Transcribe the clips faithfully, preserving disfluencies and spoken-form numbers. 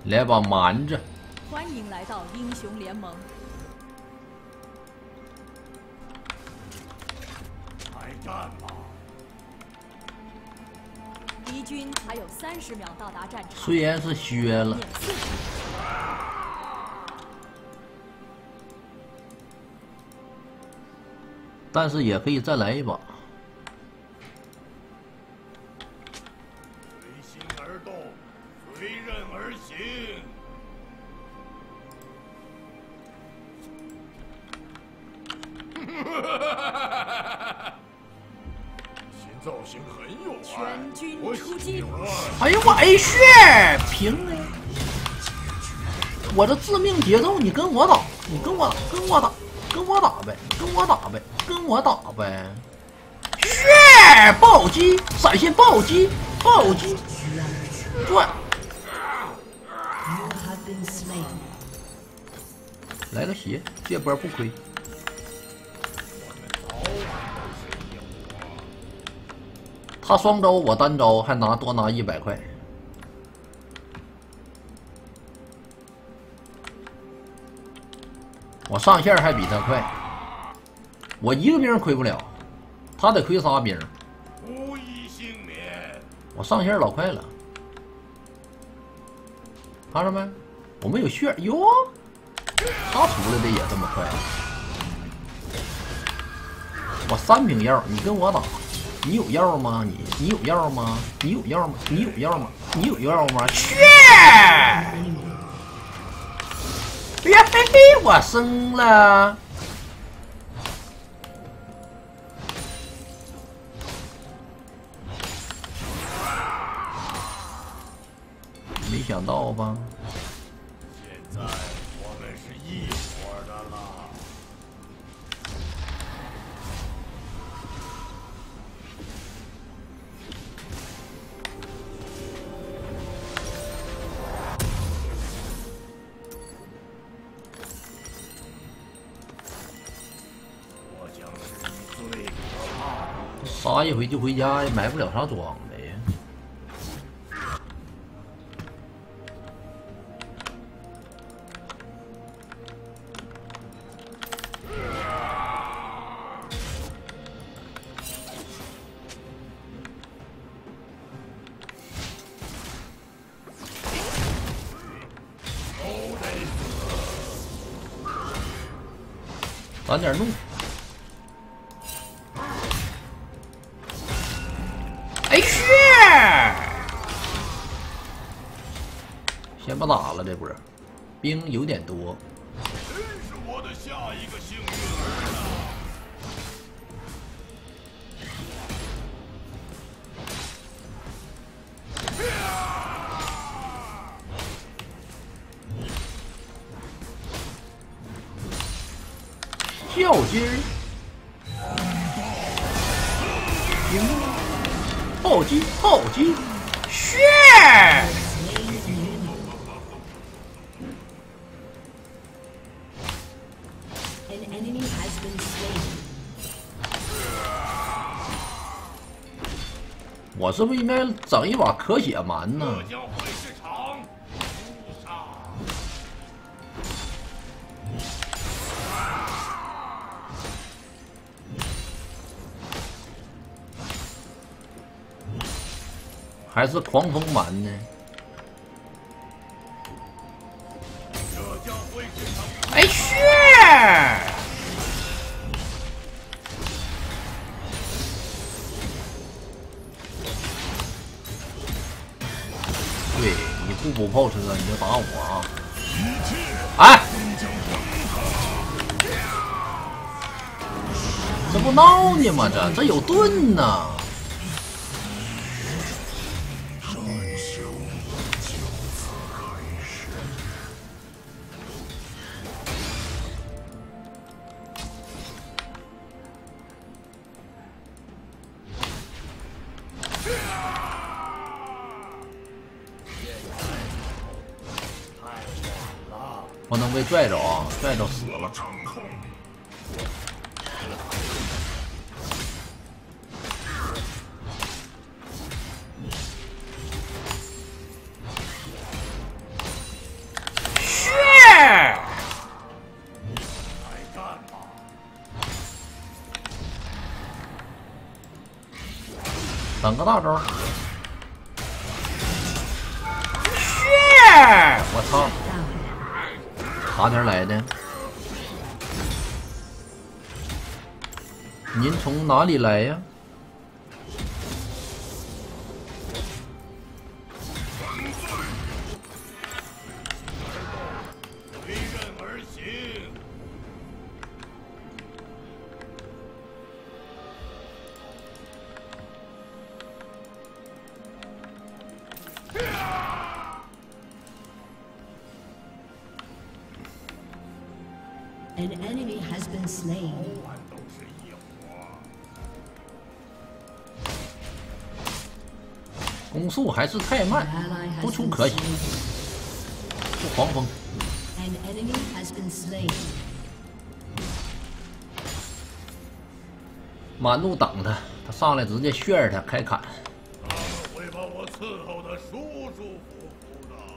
来吧，蛮子！ 欢迎来到英雄联盟。 开战吧！ 敌军还有三十秒到达战场。 虽然是削了，但是也可以再来一把。 随刃而行。新造型很有爱。 全军出击！ 哎呦我哎血平了！我这致命节奏，你跟我打，你跟我跟我打，跟我打呗，跟我打呗，跟我打呗！血暴击，闪现暴击，暴击，转。 来个血，这波不亏。他双招，我单招，还拿多拿一百块。我上线还比他快，我一个兵亏不了，他得亏仨兵。 无一幸免。 我上线老快了，看着没？我们有血哟。 他出来的也这么快，我三瓶药，你跟我打，你有药吗？你你有药吗？你有药吗？你有药吗？你有药吗？血！哎呀嘿嘿，我生了！没想到吧？ 现在我们是一伙的了。我将是最可怕的。 杀一回就回家，也买不了啥装备呀。 攒点怒！哎血！先不打了，这波兵有点多。 真是我的下一个幸运儿呢！ 较劲儿，行，暴击，暴击，血！我是不是应该整一把咳血蛮呢？ 还是狂风蛮呢？哎血！对你不补炮车，你就打我啊！哎，这不闹呢吗？这这有盾呢！ 不能被拽着啊！拽着死了。 三个大招。血！我操！差点来的。您从哪里来呀？ 随刃而行。 An enemy has been slain. 都是一伙。 攻速还是太慢， Ally 不 has 出 been 可喜。 slain. 不狂风， An enemy has been slain. 满路等他，他上来直接炫他开砍。 他们会把我伺候的舒舒服服的。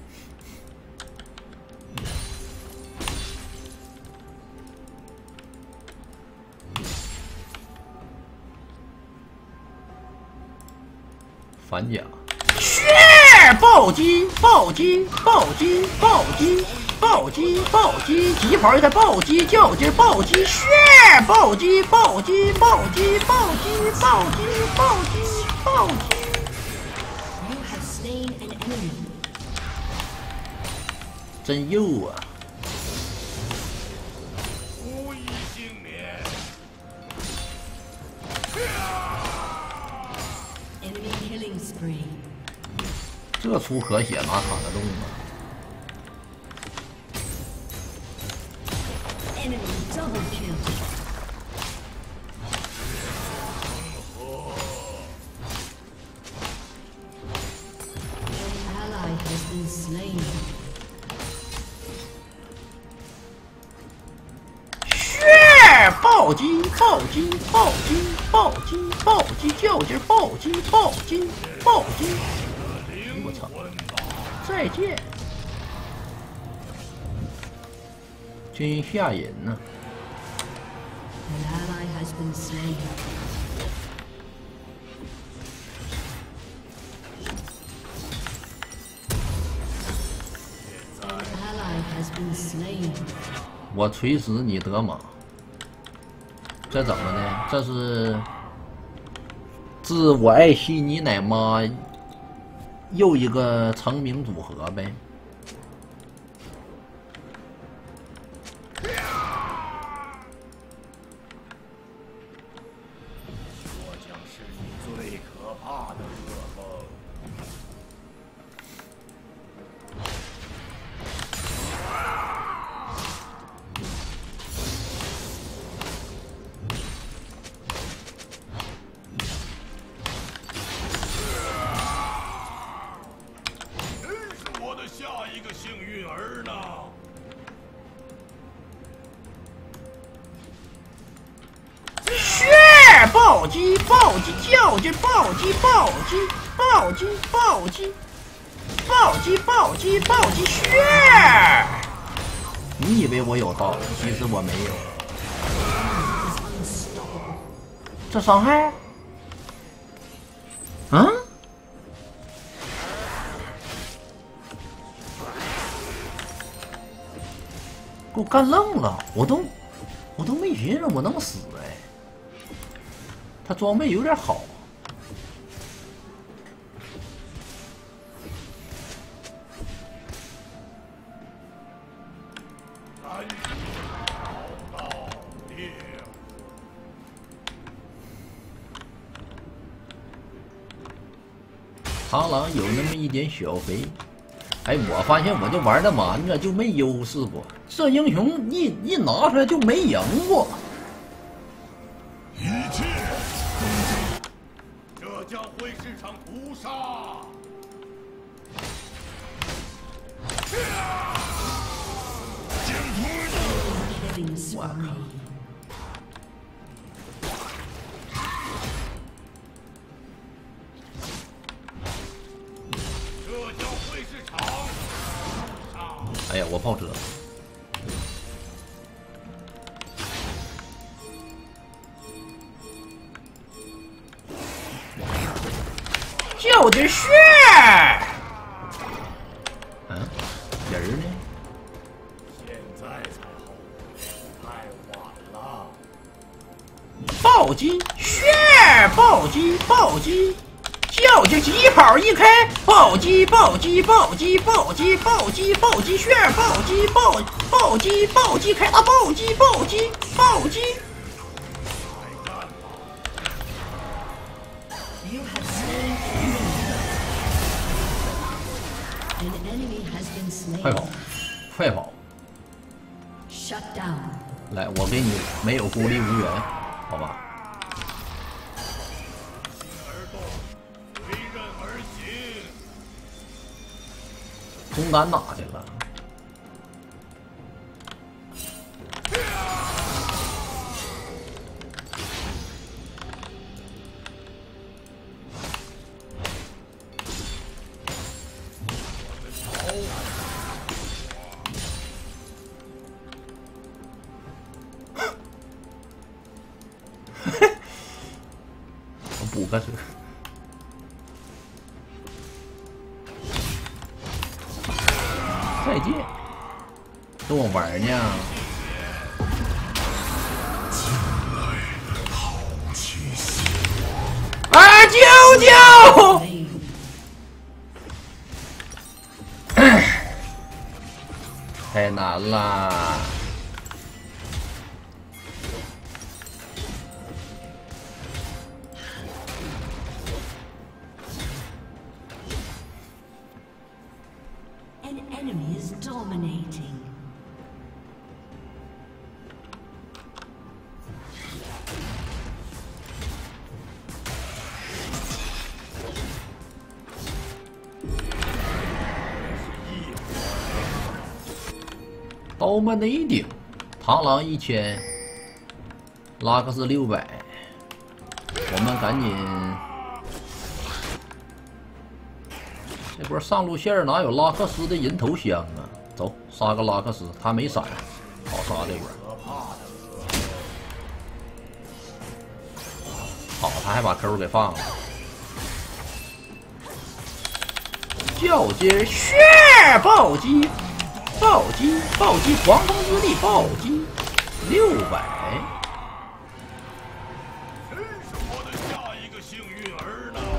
反甲，血！暴击！暴击！暴击！暴击！暴击！暴击！疾跑一台暴击，较劲暴击，血！暴击！暴击！暴击！暴击！暴击！暴击！暴击！ You have slain an enemy. 真幼啊！ 无一幸免。 Enemy killing spree. 这出可血哪砍得动啊？ Enemy double kill. An ally has been slain. 血！暴击！暴击！暴击！暴击！暴击！较劲暴击！暴击！暴击！我操！再见！真吓人呐、 An ally has been slain. An ally has been slain. 我锤死你德玛！这怎么的？这是自我爱惜你奶妈又一个成名组合呗？ 我将是你最可怕的噩梦。 谁是我的下一个幸运儿呢？ 血！暴击！暴击！较劲暴击！暴击！暴击！暴击！暴击！暴击！暴击！血！你以为我有道，其实我没有。这伤害？嗯？给我干愣了，我都我都没寻思我能死哎。他装备有点好。 安居好道定。 螳螂有那么一点小肥。哎，我发现我就玩的蛮着，就没优势过。这英雄一一拿出来就没赢过。 一切，这将会是场屠杀。 Killing spree. 这将会是场屠杀。 哎呀，我跑车。 就这血。嗯，人呢？ 现在才后悔，太晚了。 暴击血，暴击暴击，就这疾跑一开，暴击暴击暴击暴击暴击暴击血，暴击暴暴击暴击开大暴击暴击暴击。 You have slain an enemy has been slain. 快跑，快跑！ Shut down. 来，我给你没有孤立无援，好吧？ 而动，随刃而行。 中单哪去了？我补个这个。 再见，跟我玩呢？啊！救救！太难了。 An enemy is dominating. 《刀门的一顶，螳螂一千，拉克斯六百，我们赶紧。 这波上路线哪有拉克斯的人头香啊？走，杀个拉克斯，他没闪，好杀这波。好，他还把 Q 给放了。较劲血暴击，暴击，暴击，狂风之力暴击，六百。 谁是我的下一个幸运儿呢？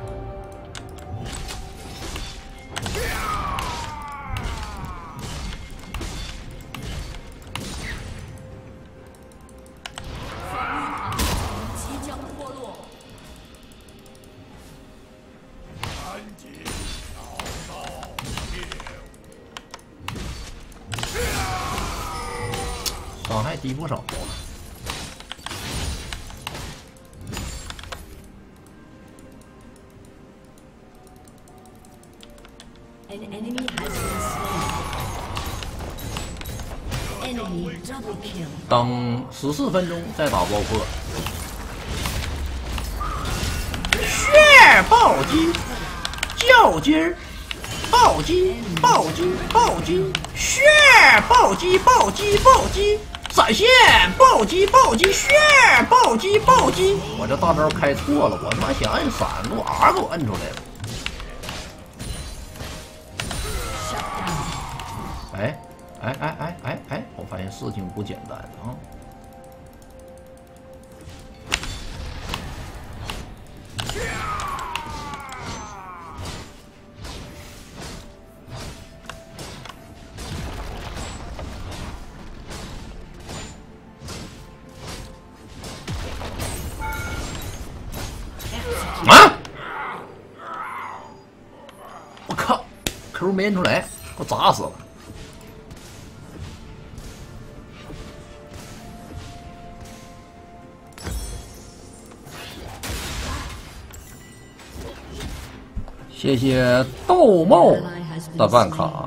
即将脱落。 赶紧找到猎物！ 伤害低不少啊。 An enemy has been slain. Enemy double kill. 等十四分钟再打爆破。血暴击，较劲儿，暴击，暴击，暴击，血暴击，暴击，暴击，闪现，暴击，暴击，血暴击，暴击。我这大招开错了，我他妈想摁闪，给我 R 给我摁出来了。 哎，哎哎哎哎哎！我发现事情不简单啊！啊！我靠 ，Q 没摁出来，给我砸死了！ 谢谢豆帽的办卡。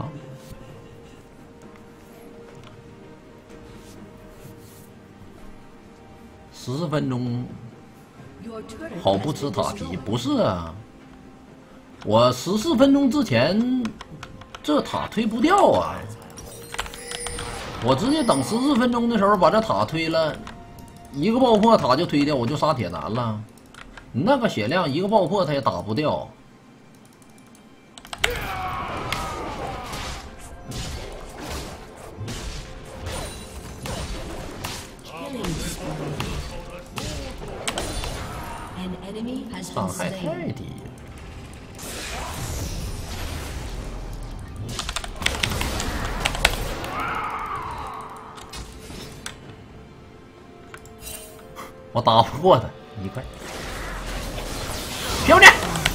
十四分钟，好不吃塔皮？不是啊，我十四分钟之前这塔推不掉啊，我直接等十四分钟的时候把这塔推了，一个爆破塔就推掉，我就杀铁男了。你那个血量一个爆破他也打不掉。 enemy has 伤 been 害 slain. 太低了。我打不过他，一块。漂亮！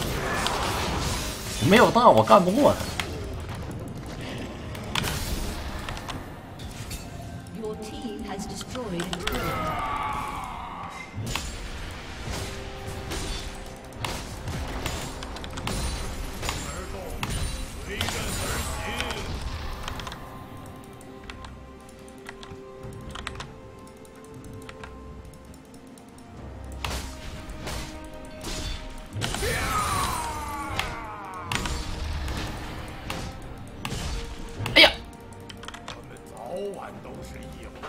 没有大我干不过他。 Your team has destroyed a turret. 随刃而行。 哎呀！ 我们早晚都是一伙。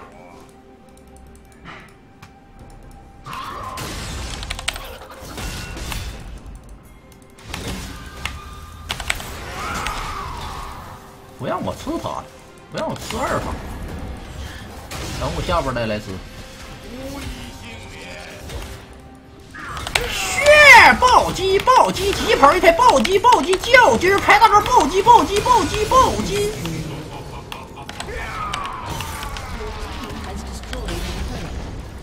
不让我吃他，不让我吃二法，等我下边再来吃。 无一幸免。 血暴击暴击疾跑一台暴击暴击叫军开大招暴击暴击暴击暴击。 Has destroyed a turret.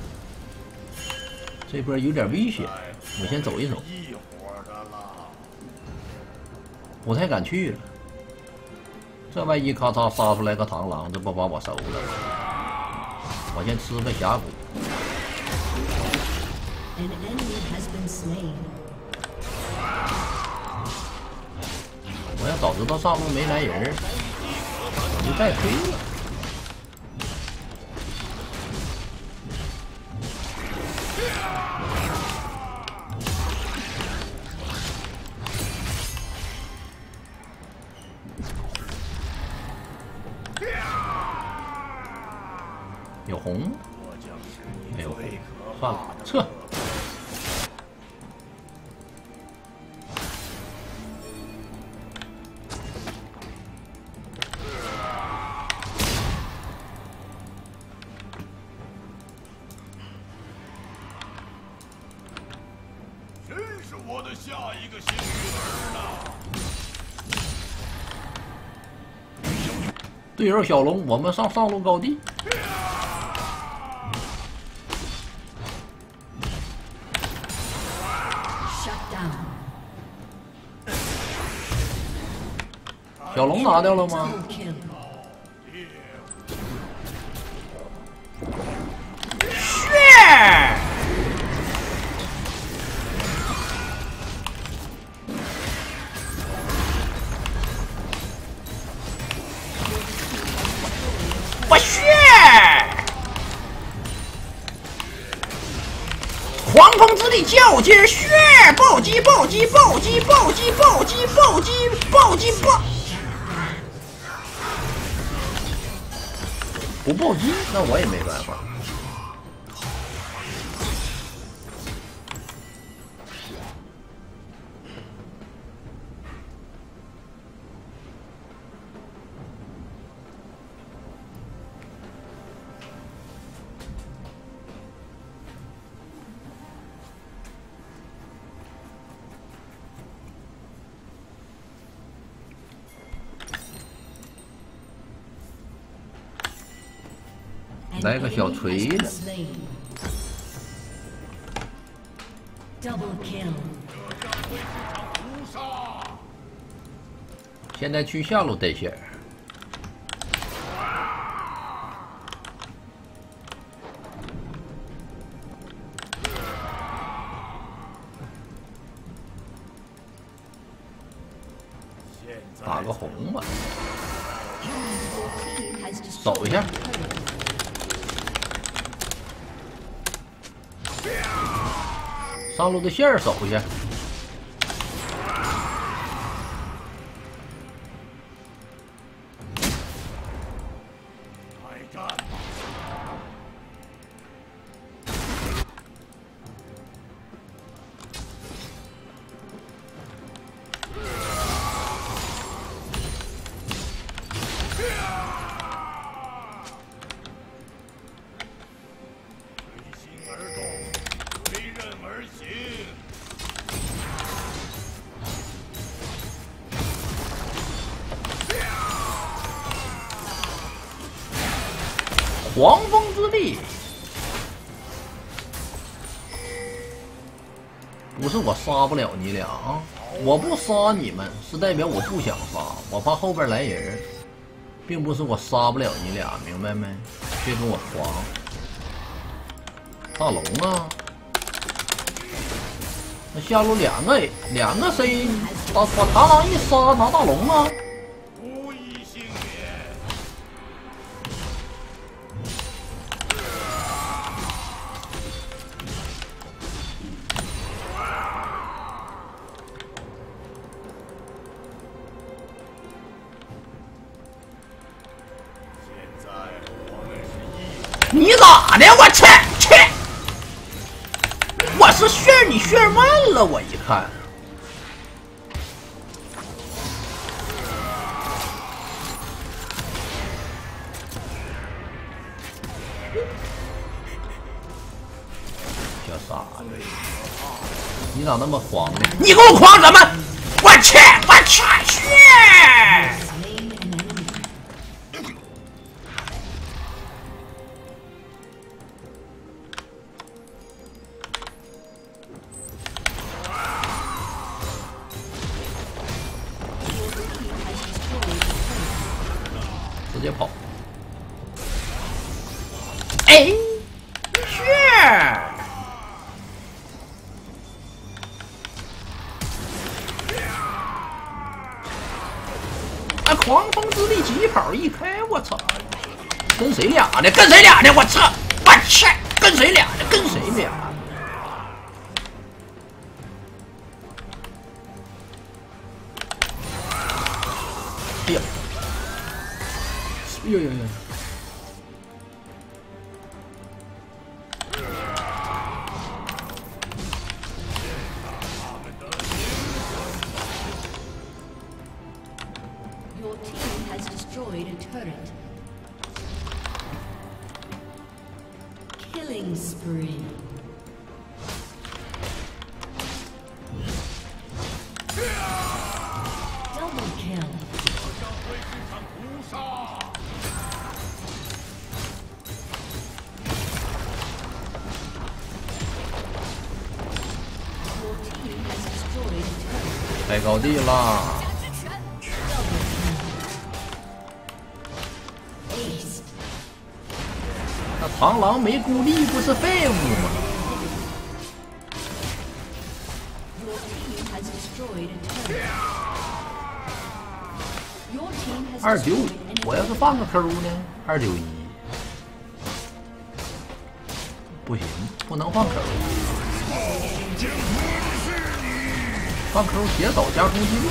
这波有点危险，我先走一走， 一伙的了。 不太敢去了。这万一咔嚓杀出来个螳螂，这不把我收了？我先吃个峡谷。 An enemy has been slain. 我要早知道上路没来人，我就带推了。有红吗？ 我将是你没有最可算了， 怕的撤。 谁是我的下一个幸运儿呢？ 队友小龙，我们上上路高地。 Shut down. 小龙拿掉了吗？ Double kill. 血！我血！狂风之力较劲，血！暴击暴击暴击暴击暴击暴击暴击暴！不暴击，那我也没办法。来个小锤子。 Double kill. 屠杀！ 现在去下路带线。 现在打个红吧， Has destroyed 走一下。 上路的线儿守一下。 开战吧！随心而动，随刃而行。 狂风之力。不是我杀不了你俩啊！我不杀你们，是代表我不想杀，我怕后边来人，并不是我杀不了你俩，明白没？别跟我慌。大龙啊！那下路两个两个 C， 把把螳螂一杀，拿大龙啊！ 无一幸免。现在我们是一。 你咋的？我去去！我是炫你炫慢了，我一看。小傻子，你咋那么慌呢？你给我慌什么？我去，我去，去！ 直接跑！哎，是！啊，狂风之力疾跑一开，我操！跟谁俩呢？跟谁俩呢？我操！我去！跟谁俩呢？跟谁俩？哎呀！ 哎呦呦呦！ Your team has destroyed a turret. Killing spree. Double kill. 将会是场屠杀。 Your team has destroyed a turret. 开高地啦！ Ace. 那螳螂没孤立不是废物吗？ Your team has destroyed a turret. Your team has 二九五 destroyed， an 我要是放个 Q 呢？二九一，不行，不能放 Q。放 Q 斜走加攻击力。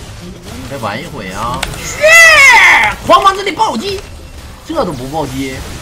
再玩一会啊！是，狂风之力暴击，这都不暴击。